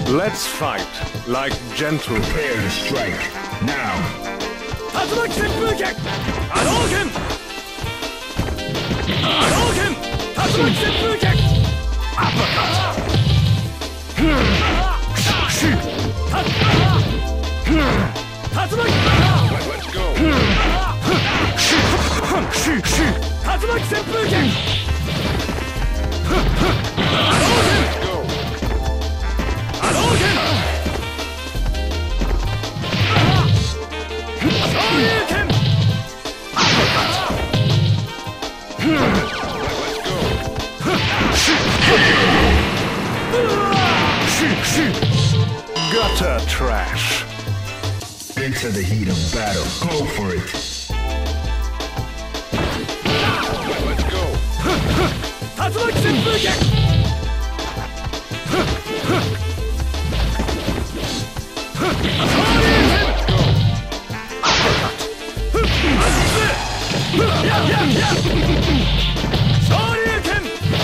Let's fight like gentlemen. Prepare to strike now. 竜巻旋風脚波動拳波動拳竜巻旋風脚アッパーカット竜巻 Let's go. 竜巻旋風脚波動拳 Go. 波動拳昇竜拳アッパーカット Let's go. Gutter trash. Into the heat of battle. Go for it. Let's go. 竜巻旋風脚昇竜拳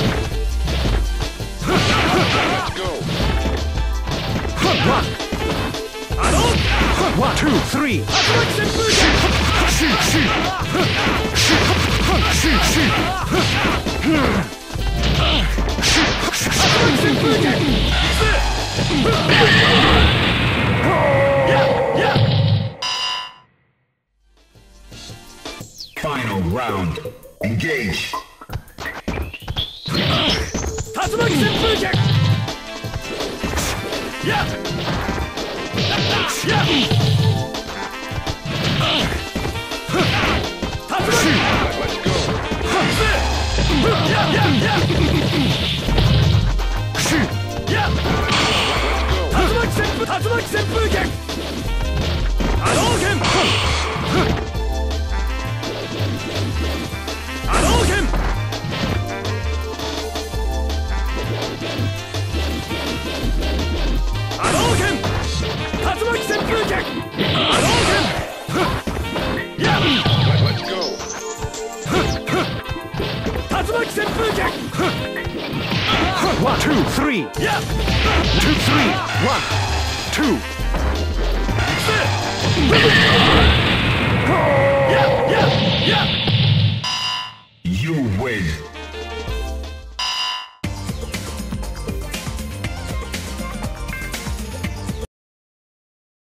Let's go. 1, 2, 3 竜巻旋風脚 Final round. Engage. 竜巻旋風脚やっやっ竜巻 Let's go. やっやっやっやっ Let's go. 竜巻旋風脚波動拳波動拳波動拳竜巻旋風脚波動拳やっ Let's go. 竜巻旋風脚 1, 2, 3. やっ 2, 3. 1, 2.